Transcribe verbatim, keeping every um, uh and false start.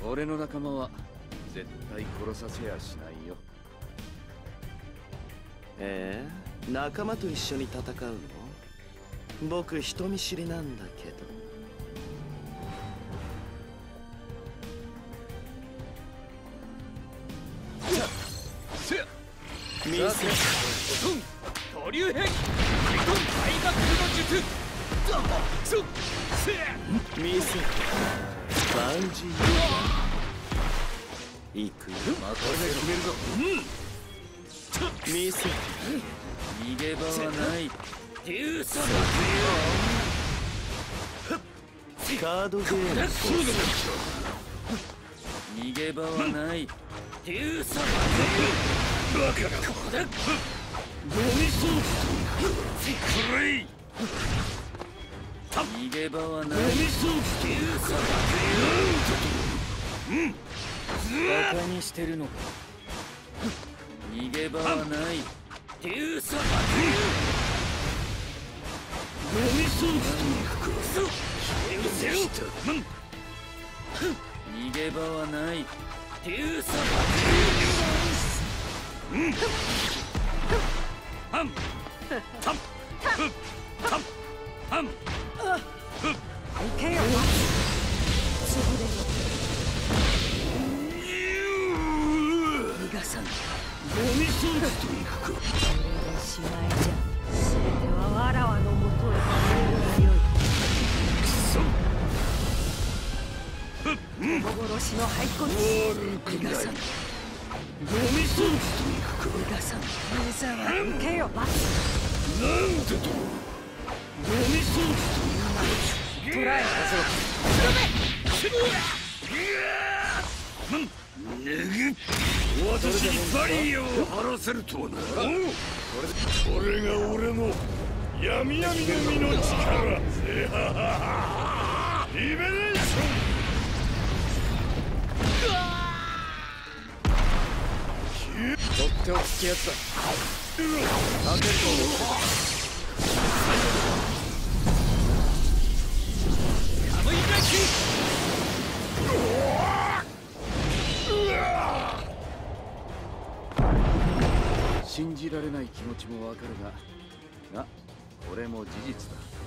俺の仲間は絶対殺させやしないよ。 ええ、仲間と一緒に戦うの？僕人見知りなんだけど。見せて。 トリュー兵器リトン大学の術。 見せて。バンジー行くよ。 また俺が決めるぞ。 うん。見せて。 逃げ場はない。デューサカードゲーム。 逃げ場はない。デューサバカだ。ここだ。ゴミソースクレイ。逃げ場はない。ゴミソースデューサバカ。うんバカにしてるのか。逃げ場はない。デューサバカ。ゴミソースと消え失せろ。逃げ場はない。デューサバカ。うんハンタンタンハン行けよ。そこで逃がさん。ゴミソースと行くか。これでしまいじゃ。全てはわらわのもとへ帰るがよい。くそ幻の骸骨。逃がさん。ゴミソースと行くか。逃がさん。無座は行けよ。なんでと。ゴミソースと行くか。捕らえたぞ。私にバリアを張らせるとはな。これが俺の闇闇の実の力。リベレーション。とっておきってやつだ。勝てると思ってた。カムイラッキー。信じられない気持ちもわかるが、が、これも事実だ。